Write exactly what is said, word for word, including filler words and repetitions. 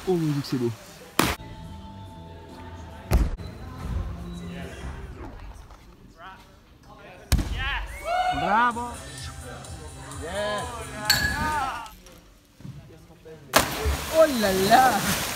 Oh mon dieu que c'est beau. Bravo. Yes. Oh là là.